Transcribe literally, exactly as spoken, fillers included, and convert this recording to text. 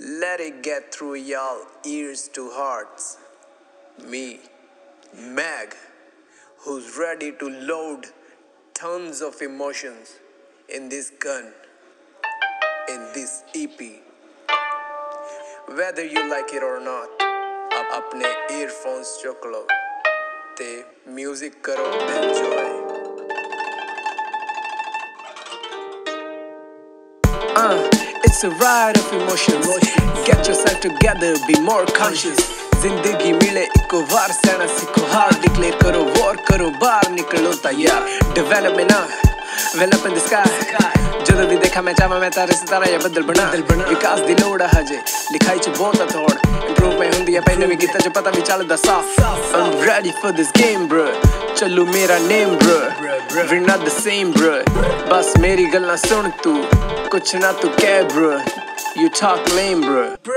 Let it get through y'all ears to hearts. Me, Mag, who's ready to load tons of emotions in this gun, in this E P. Whether you like it or not, अब अपने earphones चुक लो, ते music करो enjoy. Uh, it's a ride of emotions. Get yourself together, be more conscious. जिंदगी मिले eco बार सहना सीखो हार डिक्लेयर करो वॉर करो बाहर निकलो तैयार डेवलप में ना वेलअप इन द स्काई ਜਦੋਂ ਵੀ ਦੇਖਾਂ ਮੈਂ ਚਾਹਾਂ ਮੈਂ ਤਾਰੇ ਸਿਤਾਰਾ ਜਾਂ ਬੱਦਲ ਬਣਾ ਵਿਕਾਸ ਦੀ ਲੋੜ ਆ ਹਜੇ ਲਿਖਾਈ ਚ ਬਹੁਤ ਆ ਥੋੜ ਇੰਪਰੂਵਮੈਂਟ ਹੁੰਦੀ ਆ ਪਹਿਲੇ ਵੀ ਗੀਤਾਂ ਚ ਪਤਾ ਵੀ ਚੱਲਦਾ ਸਾਫ I'm ready for this game bro ਚੱਲੂ ਮੇਰਾ name bro we're not the same bro ਬਸ ਮੇਰੀ ਗੱਲਾਂ ਸੁਣ ਤੂੰ ਕੁਛ ਨਾ ਤੂੰ ਕਹਿ bro you talk lame bro